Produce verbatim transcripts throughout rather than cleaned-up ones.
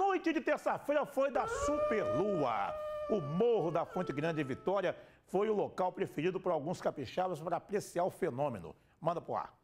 noite de terça-feira foi da Superlua. O Morro da Fonte Grande em Vitória foi o local preferido por alguns capixabas para apreciar o fenômeno. Manda pro ar.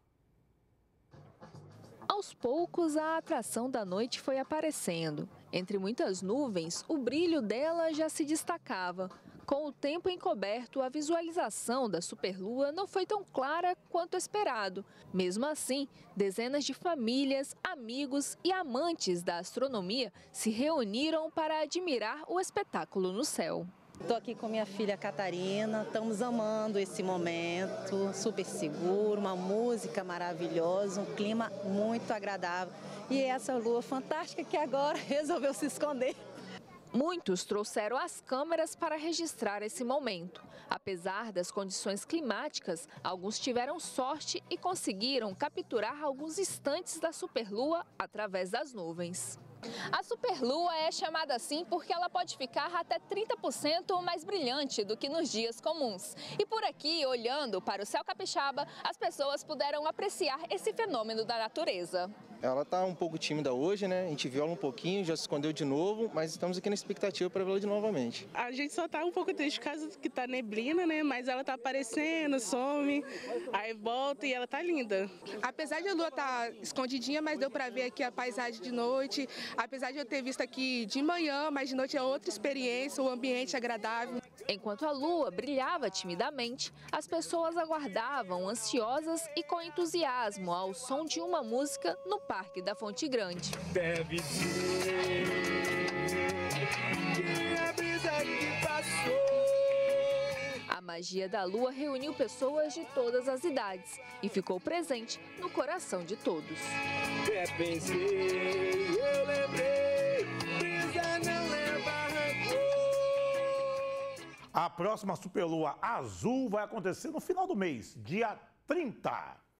Aos poucos, a atração da noite foi aparecendo. Entre muitas nuvens, o brilho dela já se destacava. Com o tempo encoberto, a visualização da superlua não foi tão clara quanto esperado. Mesmo assim, dezenas de famílias, amigos e amantes da astronomia se reuniram para admirar o espetáculo no céu. Estou aqui com minha filha Catarina, estamos amando esse momento, super seguro, uma música maravilhosa, um clima muito agradável. E essa lua fantástica que agora resolveu se esconder. Muitos trouxeram as câmeras para registrar esse momento. Apesar das condições climáticas, alguns tiveram sorte e conseguiram capturar alguns instantes da superlua através das nuvens. A superlua é chamada assim porque ela pode ficar até trinta por cento mais brilhante do que nos dias comuns. E por aqui, olhando para o céu capixaba, as pessoas puderam apreciar esse fenômeno da natureza. Ela está um pouco tímida hoje, né? A gente viu ela um pouquinho, já se escondeu de novo, mas estamos aqui na expectativa para vê-la de novamente. A gente só está um pouco triste por causa que está neblina, né? Mas ela está aparecendo, some, aí volta e ela está linda. Apesar de a lua estar escondidinha, mas deu para ver aqui a paisagem de noite. Apesar de eu ter visto aqui de manhã, mas de noite é outra experiência, o ambiente agradável. Enquanto a lua brilhava timidamente, as pessoas aguardavam ansiosas e com entusiasmo ao som de uma música no Parque da Fonte Grande. Deve ser a brisa que passou. A magia da lua reuniu pessoas de todas as idades e ficou presente no coração de todos. É, pensei, eu lembrei, brisa não leva rancor. A próxima superlua azul vai acontecer no final do mês, dia trinta.